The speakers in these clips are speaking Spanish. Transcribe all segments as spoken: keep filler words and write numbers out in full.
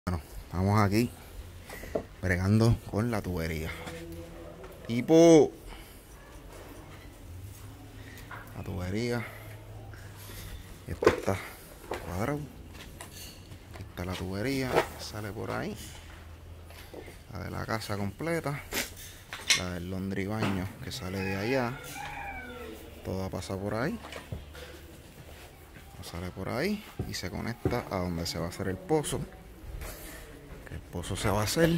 Bueno, estamos aquí bregando con la tubería. Tipo, la tubería. Esto está cuadrado. Aquí está la tubería, sale por ahí. La de la casa completa. La del laundry baño que sale de allá. Toda pasa por ahí. Sale por ahí y se conecta a donde se va a hacer el pozo. Que el pozo se va a hacer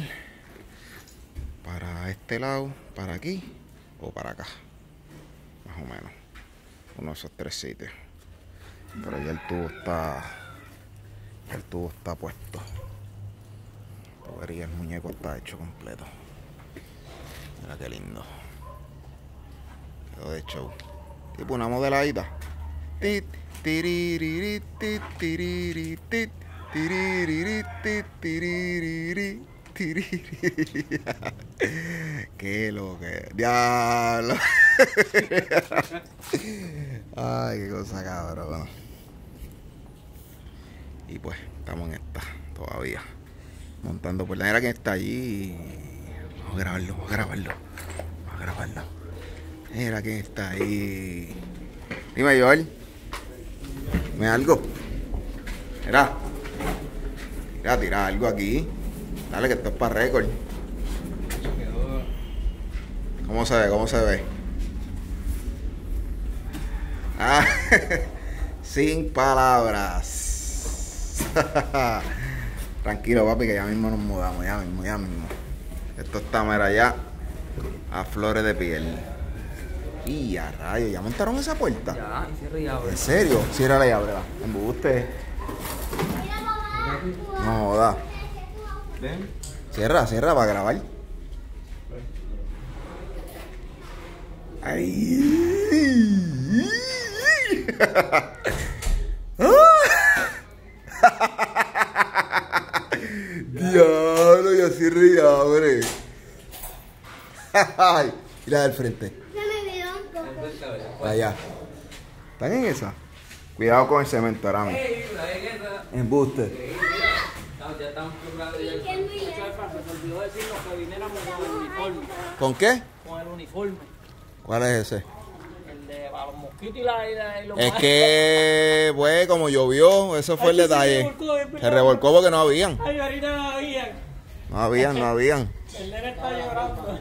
para este lado, para aquí o para acá, más o menos, uno de esos tres sitios. Pero ya el tubo está, el tubo está puesto. La tubería, el muñeco está hecho completo. Mira qué lindo. Quedó de show. Tipo una modeladita. Tit, tiriri, tit, tiriri, tit, tiriri, tit, tiriri, tiriri. Qué lo que. Diablo. Ay, qué cosa cabrón. Y pues, estamos en esta todavía. Montando por la manera que está allí. Vamos a grabarlo, vamos a grabarlo. Vamos a grabarlo. Mira quién está ahí. Dime, Joel. Dime algo. Mira. Mira, tira algo aquí. Dale, que esto es para récord. ¿Cómo se ve? ¿Cómo se ve? Ah, sin palabras. Tranquilo, papi, que ya mismo nos mudamos. Ya mismo, ya mismo. Esto está, mira, ya a flores de piel. Y a rayos, ¿ya montaron esa puerta? Ya, y cierra y abre. ¿En serio? Cierra y ábrela. Embuste. No joda. ¿Ven? Cierra, cierra para grabar. Ay. Diablo, ya cierra y abre. Ay, y la del frente. Allá. ¿Están en esa? Cuidado con el cemento, ahora mismo. Embuste. Ya estamos preparados. Se olvidó decirnos que viniéramos con el uniforme. ¿Con qué? Con el uniforme. ¿Cuál es ese? El de para los mosquitos y, la, y, la, y los Es que, pues, como llovió, eso fue el detalle. Se revolcó porque no habían. Ay, ahorita no habían. No habían, no habían. El nene está llorando.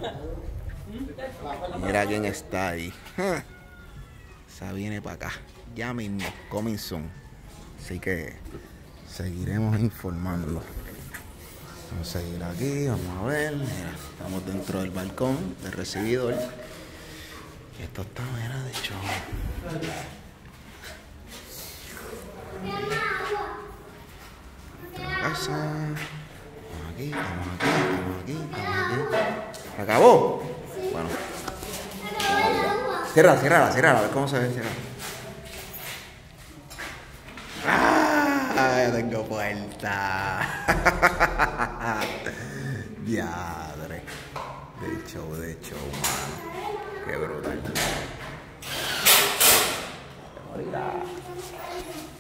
Mira quién está ahí. Esa viene para acá. Ya mismo, coming soon. Así que seguiremos informando. Vamos a seguir aquí, vamos a ver. Mira, estamos dentro del balcón del recibidor. Y esto está, mira, de hecho. Nuestra casa. Vamos aquí, vamos aquí, vamos aquí, vamos aquí. ¿Acabó? Bueno. Cierra, cierra, cierra, a ver cómo se ve, cierra. ¡Ah! Ya tengo puerta. Diadre. De show, de show, mano. Qué brutal. Morirá.